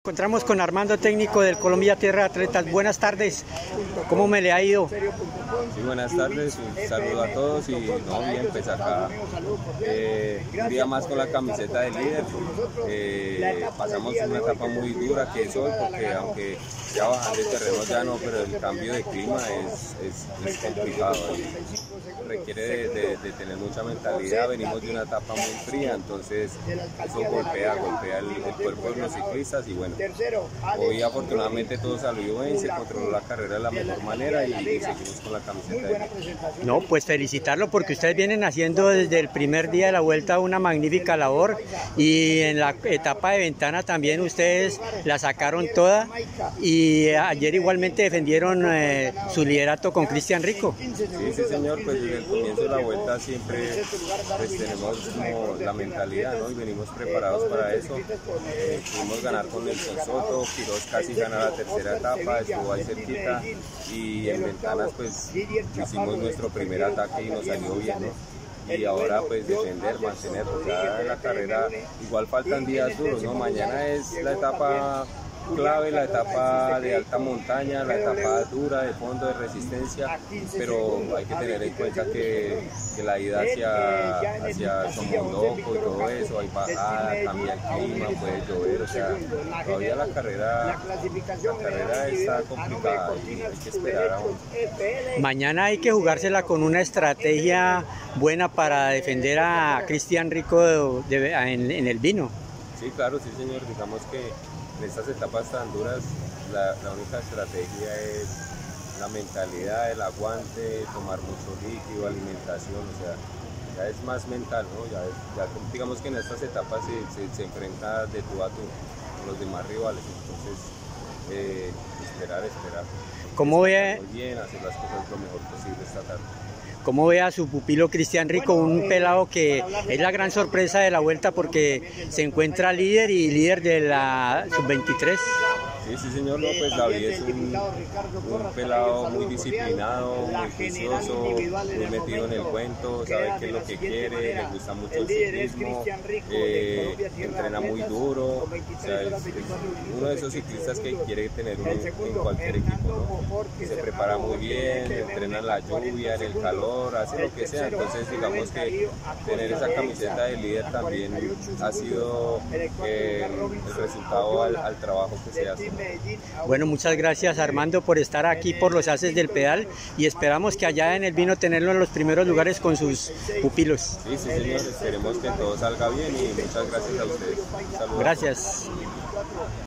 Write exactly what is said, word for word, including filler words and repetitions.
Encontramos con Armando, técnico del Colombia Tierra de Atletas. Buenas tardes, ¿cómo me le ha ido? Sí, buenas tardes, un saludo a todos y no, bien, pues acá eh, un día más con la camiseta de líder. Eh, pasamos una etapa muy dura que es hoy, porque aunque ya bajan de terreno ya no, pero el cambio de clima es, es, es complicado y requiere de, de, de tener mucha mentalidad. Venimos de una etapa muy fría, entonces eso golpea, golpea el, el cuerpo de los ciclistas y bueno, hoy afortunadamente todo salió bien, se controló la carrera de la mejor manera y, y seguimos con la camiseta de líder. No, pues felicitarlo porque ustedes vienen haciendo desde el primer día de la vuelta una magnífica labor y en la etapa de ventana también ustedes la sacaron toda y ayer igualmente defendieron eh, su liderato con Cristian Rico. Sí, sí señor, pues desde el comienzo de la vuelta siempre pues, tenemos como la mentalidad, ¿no? Y venimos preparados para eso. Eh, pudimos ganar con Nelson Soto, Quiroz casi gana la tercera etapa, estuvo ahí cerquita y en ventanas pues hicimos nuestro primer ataque y nos salió bien, ¿no? Y ahora pues defender, mantener, porque ya en la carrera igual faltan días duros, ¿no? Mañana es la etapa clave, la etapa de alta montaña, la etapa dura de fondo de resistencia, pero hay que tener en cuenta que, que la ida hacia, hacia Somondoco y todo eso, hay bajada, cambia el clima, puede llover, o sea, todavía la carrera, la carrera está complicada y hay que esperar aún. Mañana hay que jugársela con una estrategia buena para defender a Cristian Rico de, de, en, en el vino. Sí, claro, sí señor, digamos que en estas etapas tan duras la, la única estrategia es la mentalidad, el aguante, tomar mucho líquido, alimentación, o sea, ya es más mental, ¿no? Ya, es, ya digamos que en estas etapas se, se, se enfrenta de tú a tú con los demás rivales, entonces eh, esperar, esperar. ¿Cómo ve? Muy bien, hacer las cosas lo mejor posible esta tarde. ¿Cómo ve a su pupilo Cristian Rico, un pelado que es la gran sorpresa de la vuelta porque se encuentra líder y líder de la sub veintitrés? Sí, sí señor, no, pues David es un, un pelado muy disciplinado, muy juicioso, muy metido en el cuento, sabe qué es lo que quiere, le gusta mucho el ciclismo, eh, entrena muy duro, o sea, es, es uno de esos ciclistas que quiere tener uno en cualquier equipo, ¿no? Se prepara muy bien, entrena en la lluvia, en el calor, hace lo que sea, entonces digamos que tener esa camiseta de líder también ha sido eh, el resultado al, al trabajo que se hace. Bueno, muchas gracias Armando por estar aquí por los Haces del Pedal y esperamos que allá en el vino tenerlo en los primeros lugares con sus pupilos. Sí, sí señor, esperemos que todo salga bien y muchas gracias a ustedes. Saludos. Gracias.